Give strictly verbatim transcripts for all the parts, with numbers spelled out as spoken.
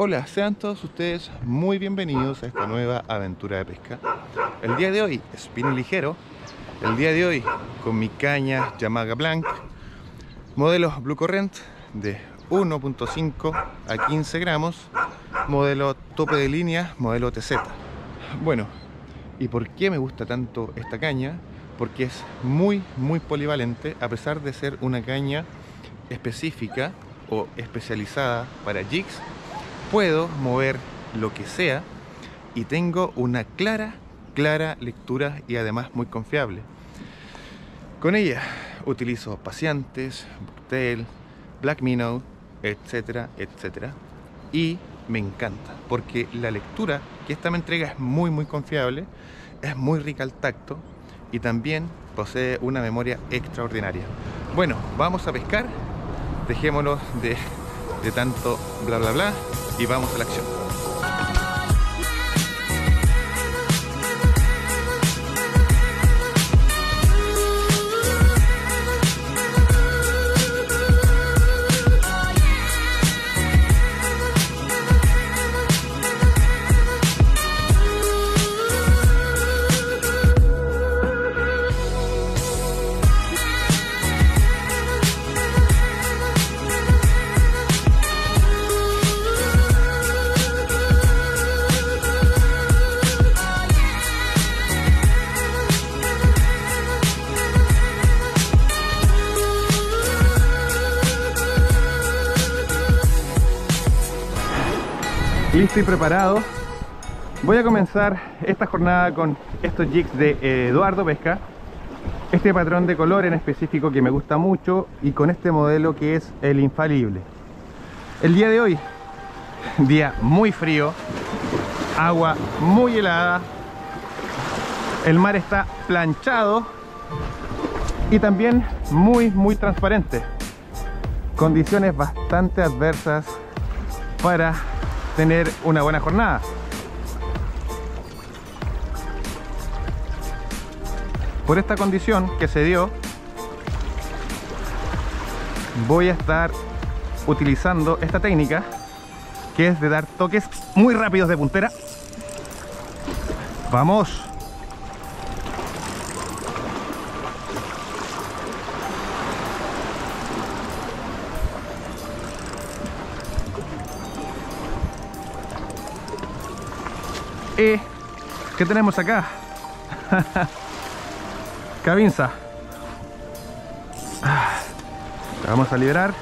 Hola, sean todos ustedes muy bienvenidos a esta nueva aventura de pesca. El día de hoy, spinning ligero. El día de hoy con mi caña Yamaga Blanc, modelo Blue Current de uno punto cinco a quince gramos, modelo tope de línea, modelo T Z. Bueno, ¿y por qué me gusta tanto esta caña? Porque es muy, muy polivalente, a pesar de ser una caña específica o especializada para jigs. Puedo mover lo que sea y tengo una clara, clara lectura y además muy confiable. Con ella utilizo paseantes, bucktail, black minnow, etcétera, etcétera. Y me encanta porque la lectura que esta me entrega es muy, muy confiable, es muy rica al tacto y también posee una memoria extraordinaria. Bueno, vamos a pescar, dejémonos de, de tanto bla bla bla y vamos a la acción. Listo y preparado. Voy a comenzar esta jornada con estos jigs de Eduardo Pesca, este patrón de color en específico que me gusta mucho y con este modelo que es el infalible. El día de hoy, día muy frío, agua muy helada, el mar está planchado y también muy muy transparente, condiciones bastante adversas para tener una buena jornada. Por esta condición que se dio, voy a estar utilizando esta técnica que es de dar toques muy rápidos de puntera. ¡Vamos! ¿Y qué tenemos acá? Cabinza. La vamos a liberar.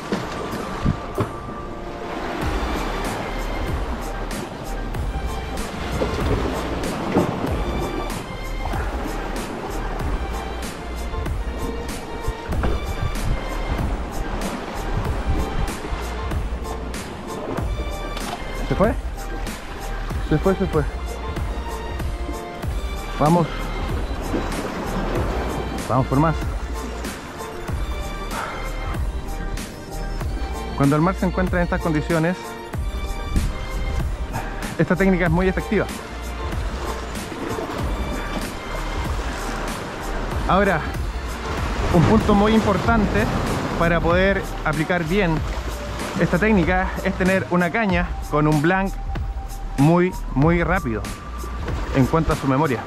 ¿Se fue? Se fue, se fue. Vamos. Vamos por más. Cuando el mar se encuentra en estas condiciones, esta técnica es muy efectiva. Ahora, un punto muy importante para poder aplicar bien esta técnica es tener una caña con un blank muy muy rápido en cuanto a su memoria.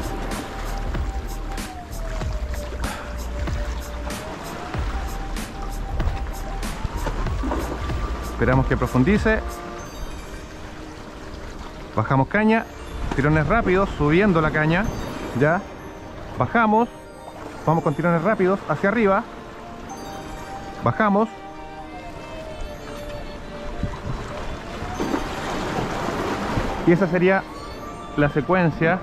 Esperamos que profundice. Bajamos caña, tirones rápidos, subiendo la caña, ya bajamos, vamos con tirones rápidos hacia arriba, bajamos, y esa sería la secuencia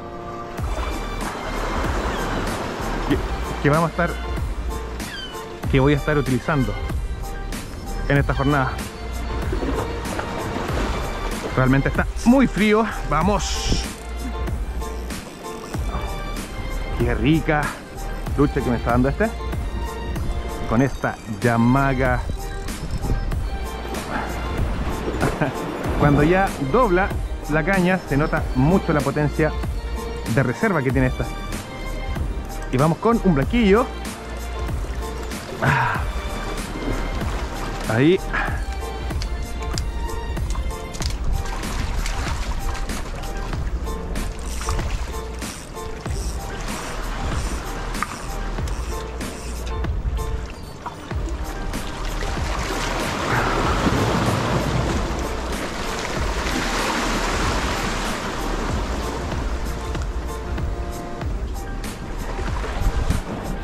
que, que vamos a estar que voy a estar utilizando en esta jornada. Realmente está muy frío. Vamos. Qué rica lucha que me está dando este con esta Yamaga. Cuando ya dobla la caña se nota mucho la potencia de reserva que tiene esta. Y vamos con un blanquillo. Ahí.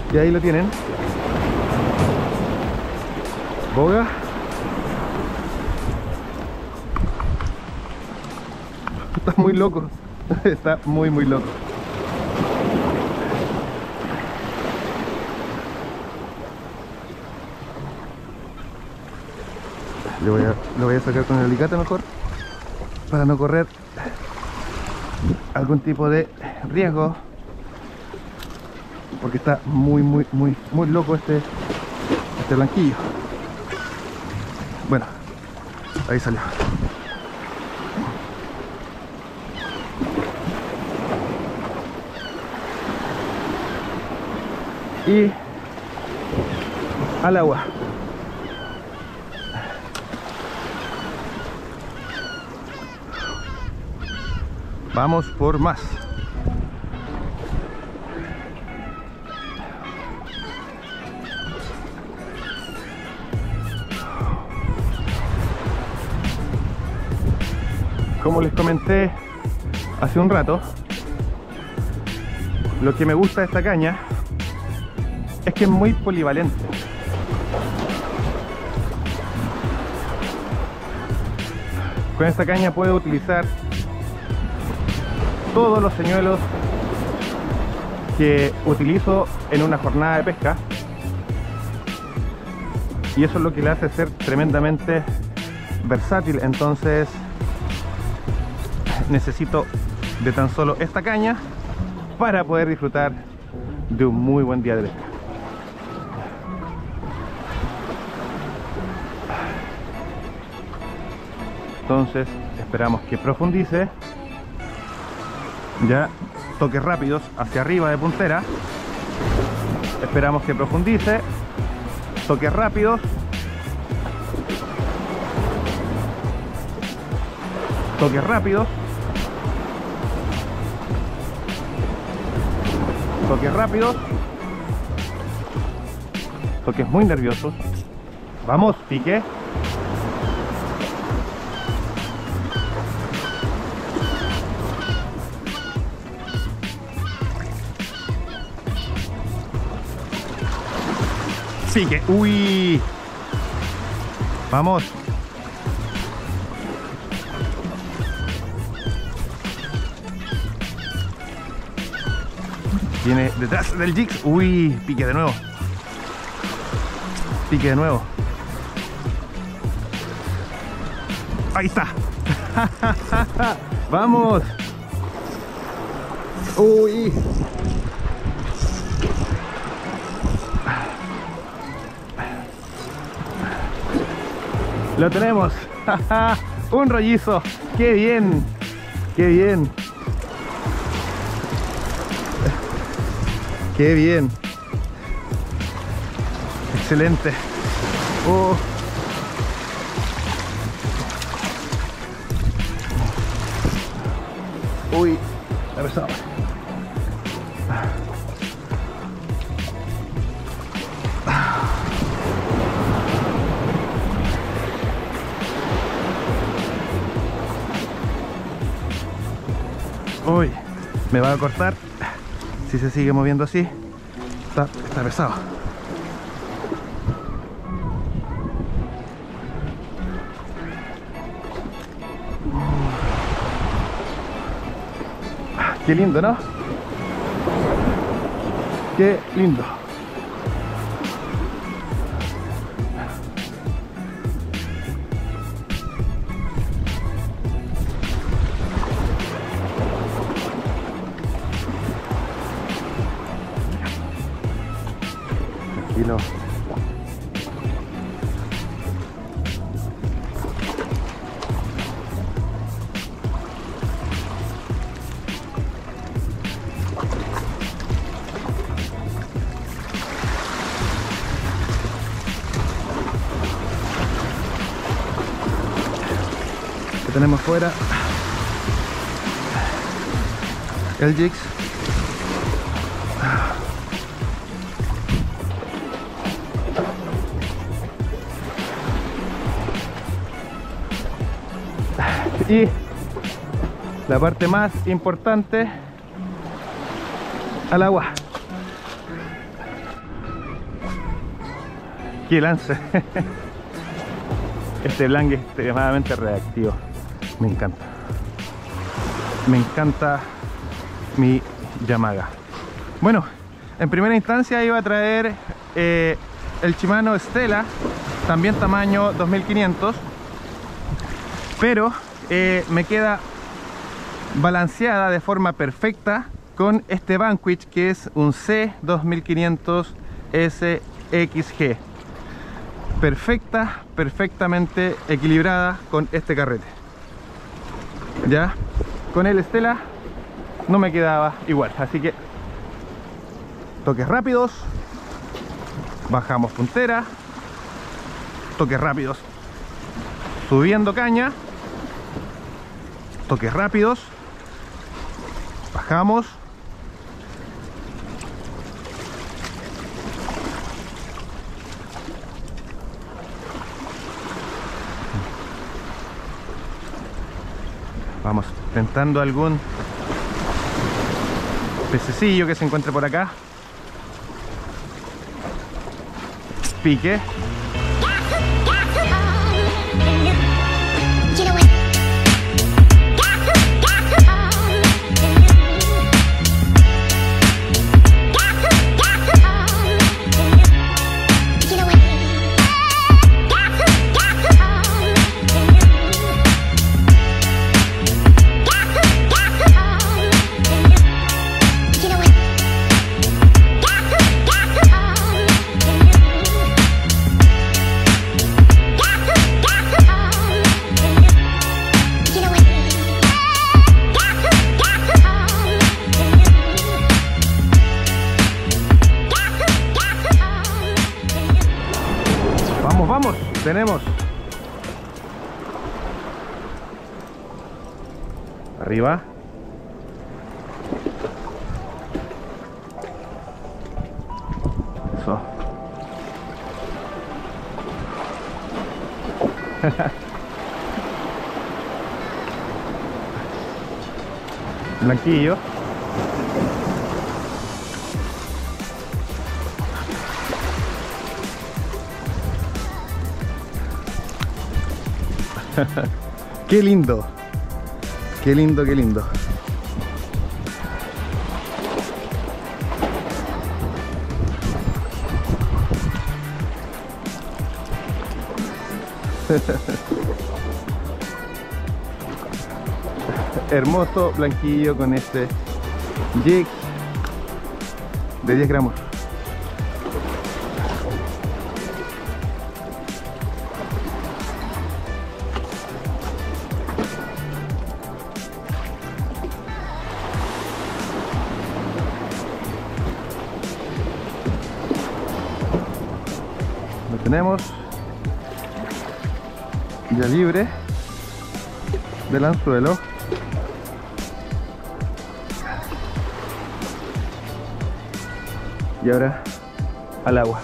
Y ahí lo tienen. Boga. Está muy loco. Está muy muy loco. Le voy a, lo voy a sacar con el alicate mejor, para no correr algún tipo de riesgo, porque está muy muy muy muy loco este este blanquillo. Bueno, ahí salió. Y al agua. Vamos por más. Como les comenté hace un rato, lo que me gusta de esta caña es que es muy polivalente. Con esta caña puedo utilizar todos los señuelos que utilizo en una jornada de pesca, y eso es lo que le hace ser tremendamente versátil. Entonces necesito de tan solo esta caña para poder disfrutar de un muy buen día de pesca. Entonces esperamos que profundice. Ya, toques rápidos hacia arriba de puntera. Esperamos que profundice. Toques rápidos. Toques rápidos. Toques rápidos. Toques muy nerviosos. Vamos, pique. Pique. Uy. Vamos. Viene detrás del jigs. Uy, pique de nuevo. Pique de nuevo. Ahí está. Vamos. Uy. Lo tenemos. Un rollizo. Qué bien. Qué bien. Qué bien. Excelente. Oh. Uy, está pesado. Uy, me va a cortar si se sigue moviendo así. Está, está pesado. Qué lindo, ¿no? Qué lindo. Tranquilo. Que tenemos fuera el jigs. Y la parte más importante, al agua. ¡Qué lance! Este blank es extremadamente reactivo. Me encanta. Me encanta mi Yamaga. Bueno, en primera instancia iba a traer eh, el Shimano Stella, también tamaño dos mil quinientos, pero eh, me queda balanceada de forma perfecta con este Vanquish, que es un C dos mil quinientos S X G. Perfecta, perfectamente equilibrada con este carrete. Ya, con el Stella no me quedaba igual, así que toques rápidos, bajamos puntera, toques rápidos subiendo caña, toques rápidos, bajamos, vamos tentando algún pececillo que se encuentre por acá. Pique. Vamos, tenemos arriba, eso. Blanquillo. Qué lindo, qué lindo, qué lindo. Hermoso blanquillo con este jig de diez gramos. Lo tenemos ya libre del anzuelo. Y ahora al agua.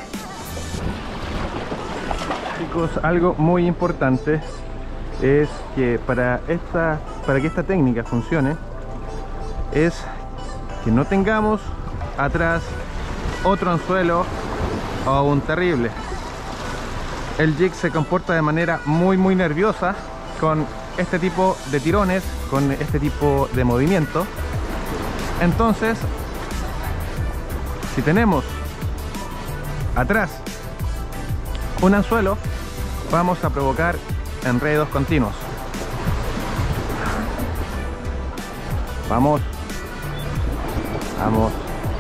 Chicos, algo muy importante es que para esta para que esta técnica funcione es que no tengamos atrás otro anzuelo o un terrible. El jig se comporta de manera muy muy nerviosa con este tipo de tirones, con este tipo de movimiento. Entonces, si tenemos atrás un anzuelo, vamos a provocar enredos continuos. Vamos, vamos.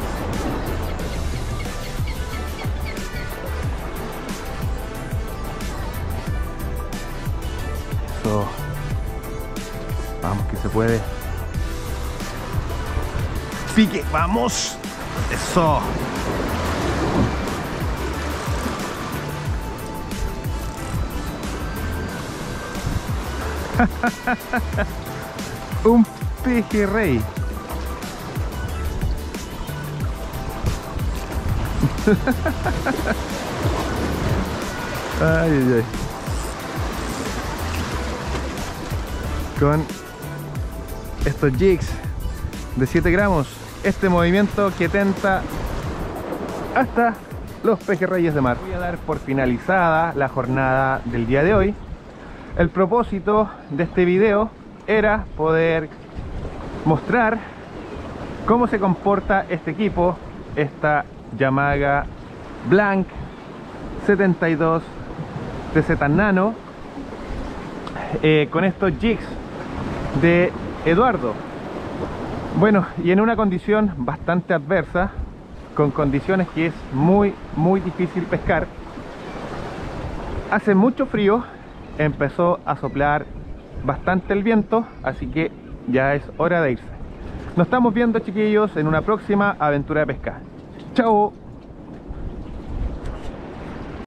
Eso. Vamos, que se puede. Pique, vamos. Eso. Un pejerrey. Ay, ay, ay. Con estos jigs de siete gramos, este movimiento que tenta hasta los pejerreyes de mar. Voy a dar por finalizada la jornada del día de hoy. El propósito de este video era poder mostrar cómo se comporta este equipo, esta Yamaga Blank setenta y dos T Z Nano, eh, con estos jigs de Eduardo. Bueno, y en una condición bastante adversa, con condiciones que es muy muy difícil pescar. Hace mucho frío, empezó a soplar bastante el viento, así que ya es hora de irse. Nos estamos viendo, chiquillos, en una próxima aventura de pesca. ¡Chao!